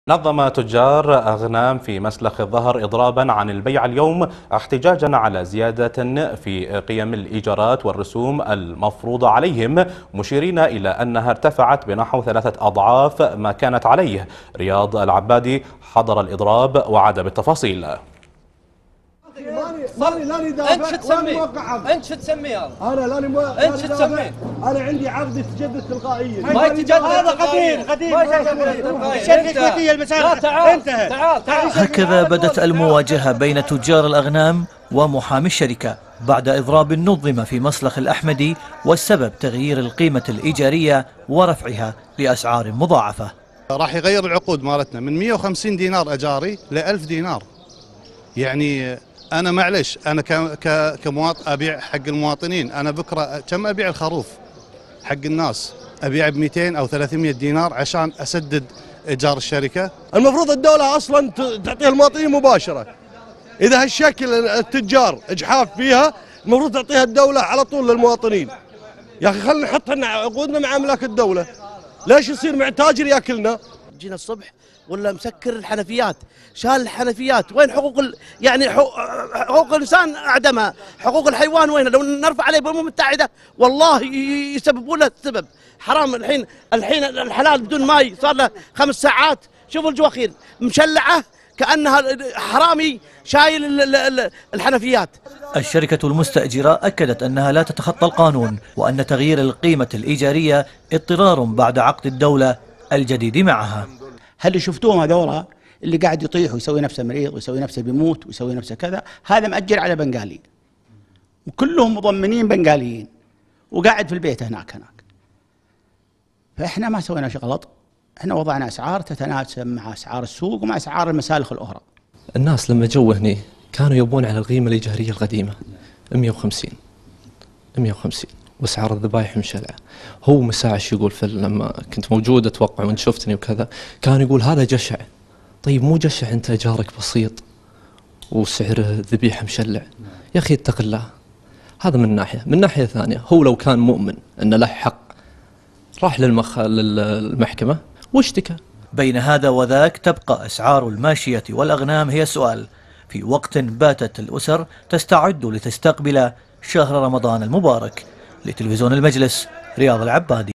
نظم تجار أغنام في مسلخ الظهر إضرابا عن البيع اليوم احتجاجا على زيادة في قيم الإيجارات والرسوم المفروضة عليهم، مشيرين إلى أنها ارتفعت بنحو 3 أضعاف ما كانت عليه. رياض العبادي حضر الإضراب وعاد بالتفاصيل. انت شو تسميه؟ انت شو تسميه هذا؟ انا لاني انت شو تسميه؟ انا عندي عقد يتجدد تلقائيا. ما يتجدد، هذا قديم الشركه الكويتيه المساله انتهت. تعال. هكذا بدت المواجهة بين تجار الأغنام ومحامي الشركة بعد إضراب نظم في مسلخ الأحمدي، والسبب تغيير القيمة الإيجارية ورفعها لأسعار مضاعفة. راح يغير العقود مالتنا من 150 دينار أجاري ل 1000 دينار. يعني أنا معلش، أنا كمواطن أبيع حق المواطنين. أنا بكرة كم أبيع الخروف حق الناس؟ أبيع ب 200 أو 300 دينار عشان أسدد إيجار الشركة. المفروض الدولة أصلا تعطيها المواطنين مباشرة. إذا هالشكل التجار إجحاف فيها، المفروض تعطيها الدولة على طول للمواطنين. يا أخي خلينا نحط عقودنا مع أملاك الدولة، ليش يصير مع تاجر ياكلنا؟ جينا الصبح ولا مسكر الحنفيات، شال الحنفيات. وين حقوق يعني حقوق الانسان اعدمها، حقوق الحيوان وين؟ لو نرفع عليه بالامم المتحده والله يسببوا له السبب. حرام الحين الحلال بدون ماي صار له 5 ساعات. شوفوا الجواخير مشلعه كانها حرامي شايل الحنفيات. الشركة المستأجرة أكدت أنها لا تتخطى القانون، وأن تغيير القيمة الإيجارية اضطرار بعد عقد الدولة الجديد معها. هل شفتوهم هذولا اللي قاعد يطيح ويسوي نفسه مريض ويسوي نفسه بيموت ويسوي نفسه كذا؟ هذا مأجر على بنغالي وكلهم مضمنين بنغاليين وقاعد في البيت هناك. فإحنا ما سوينا شيء غلط، إحنا وضعنا أسعار تتناسب مع أسعار السوق ومع أسعار المسالخ الأخرى. الناس لما جو هني كانوا يبون على القيمة الإيجارية القديمة 150 واسعار الذبايح مشلعه. هو مساعش يقول لما كنت موجود اتوقع وانت شفتني وكذا، كان يقول هذا جشع. طيب مو جشع، انت ايجارك بسيط وسعر الذبيحه مشلع. يا اخي اتق الله. هذا من ناحيه. من ناحيه ثانيه، هو لو كان مؤمن ان له حق راح للمحكمه واشتكى. بين هذا وذاك تبقى أسعار الماشية والأغنام هي السؤال، في وقت باتت الأسر تستعد لتستقبل شهر رمضان المبارك. لتلفزيون المجلس، رياض العبادي.